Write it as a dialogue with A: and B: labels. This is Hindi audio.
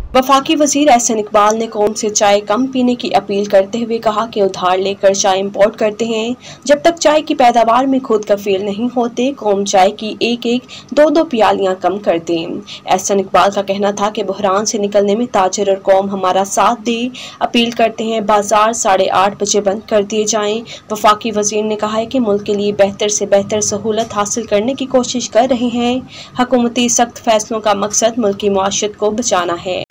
A: वफाकी वजीर एहसन इकबाल ने कौम से चाय कम पीने की अपील करते हुए कहा कि उधार लेकर चाय इंपोर्ट करते हैं। जब तक चाय की पैदावार में खुद कफील नहीं होते, कौम चाय की एक एक दो दो प्यालियां कम कर दें। एहसन इकबाल का कहना था कि बहरान से निकलने में ताजिर और कौम हमारा साथ दे। अपील करते हैं बाजार 8:30 बजे बंद कर दिए जाएं। वफाकी वजीर ने कहा है कि मुल्क के लिए बेहतर से बेहतर सहूलत हासिल करने की कोशिश कर रहे हैं। हुकूमती सख्त फैसलों का मकसद मुल्क की मुआशरत को बचाना है।